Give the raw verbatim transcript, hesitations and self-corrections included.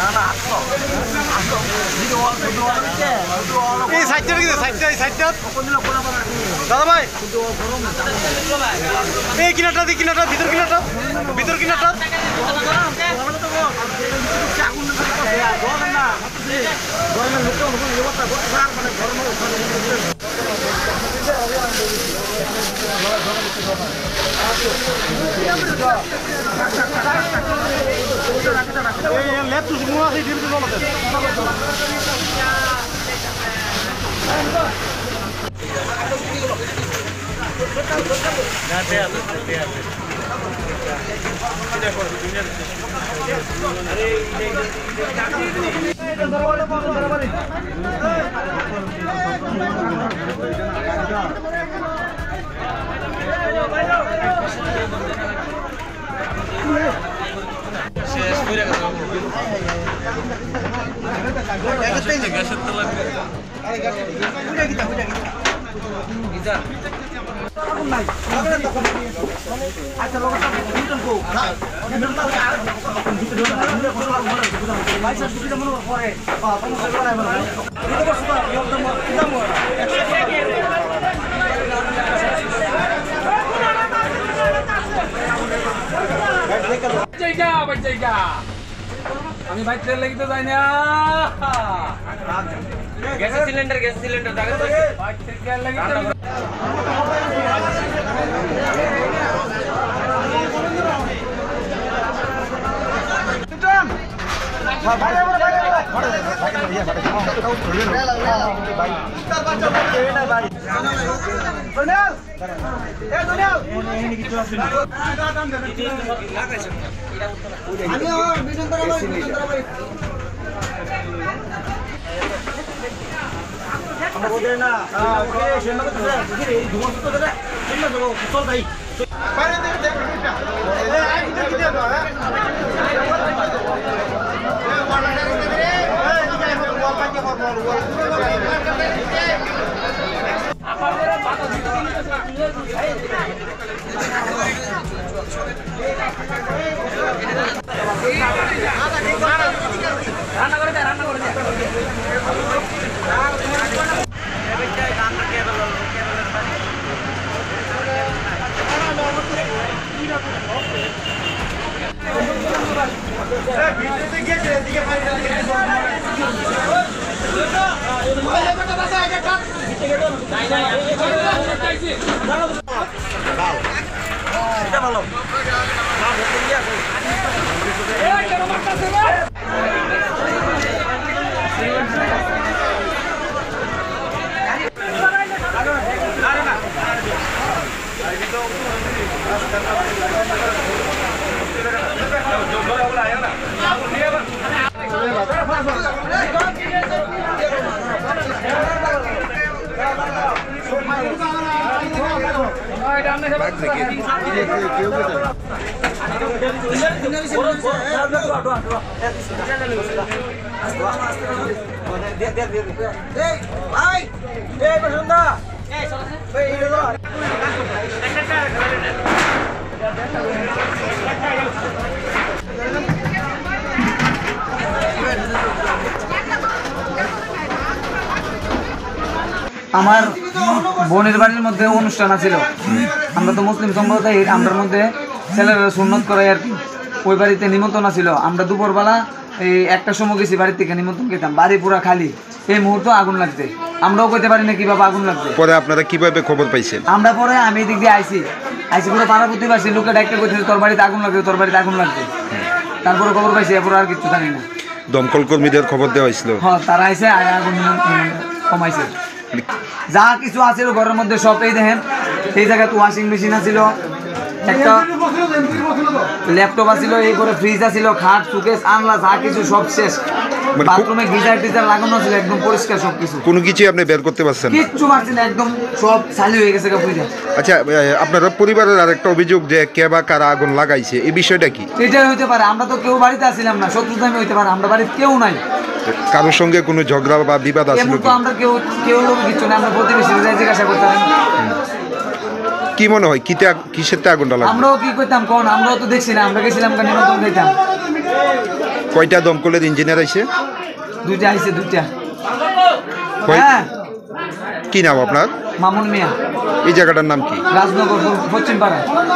এই সাইডটা কি সাইডটা এই সাইডটা দাদা ভাই এই কিনাটা দি কিনাটা ভিতর কিনাটা ভিতর কিনাটা লেপটু গুলো আছে ডিউটি বলতে যাতে আছে যাতে আছে এটা করো দুনিয়ার আরে এই দরবারে দরবারে শেষ করে গেছে একটা গ্যাসের তেল লাগবে আরে গ্যাস বুঝা গিতা বুঝা গিতা গিতা আগুন নাই আগুন তখন আচ্ছা লোকটা নিউটন কো নিউটন তো আর ভিতরে ভিতরে কোনো আর মনে হয় ভাই স্যার ভিতরে মনে পড়ে বা কোনো করে বলে এটা বসে তো একদম একদম জায়গা ভাই জায়গা আমি ভাই তেল লাগিতে যাই না গ্যাস সিলিন্ডার গ্যাস সিলিন্ডার দাগা তো ভাই তেল লাগিতে রান্না করে রান্না করে এটা ভালো আমার বোনের বাড়ির মধ্যে অনুষ্ঠান আছিল আমরা তো মুসলিম সম্প্রদায়ের আমরার মধ্যে ছেলেরা সুন্নত করাই আর কি ওই বাড়িতে নিমন্ত্রণ আছিল আমরা দুপুরবেলা এই একটা সময় গেছি বাড়ির থেকে নিমন্ত্রণ খেতাম বাড়ি পুরা খালি এই মুহূর্তে আগুন লাগছে আমরাও কইতে পারি না কিভাবে আগুন লাগছে পরে আপনারা কিভাবে খবর পাইছেন আমরা পরে আমি এদিক দিয়ে আইছি আইসি পুরো পাড়া প্রতিবাসী লোকে ডাক্তার করতেছে তোর বাড়িতে আগুন লাগছে তোর বাড়িতে আগুন লাগছে তারপরে খবর পাইছি এরপর আর কিছু জানি না দমকল কর্মীদের খবর দেওয়া হয়েছিল হ্যাঁ তারা আইসে আগুন কমাইছে যা কিছু আছে ঘরের মধ্যে সব এই দেখেন এই জায়গায় তো ওয়াশিং মেশিন আছিল একটা ল্যাপটপ আছিল এই করে ফ্রিজ আছিল খাট সুকেস আনলা যা কিছু সব শেষ বাথরুমে গিজার টিজার লাগানো ছিল একদম পরিষ্কার সব কিছু কোনো কিছু আপনি বের করতে পারছেন কিচ্ছু পারছি না একদম সব খালি হয়ে গেছে পুরো আচ্ছা আপনারা পরিবারের আরেকটা অভিযোগ যে কে বা কারা আগুন লাগাইছে এই বিষয়টা কি এটাই হইতে পারে আমরা তো কেউ বাড়িতে আসিলাম না শত্রুতামি হইতে পারে আমরা বাড়িতে কেউ নাই কারোর সঙ্গে কোনো ঝগড়া বা বিবাদ আছে এমন তো আমরা কেউ কেউ লোক কিছু না আমরা প্রতিবেশীরা জিজ্ঞাসা করতে পারি কি মনে হয় কিতে কিসের আগুনটা লাগবে আমরাও কি করতাম কোন আমরাও তো দেখছি না আমরা গেছিলাম নিমন্ত্রণ খাইতাম কয়টা দমকলের ইঞ্জিনিয়ার আইছে? দুইটা আইছে দুইটা। কয়- হ্যাঁ কি নাম আপনার? মামুন মিয়া, এই জায়গাটার নাম কি? রাজনগর পশ্চিম পাড়া।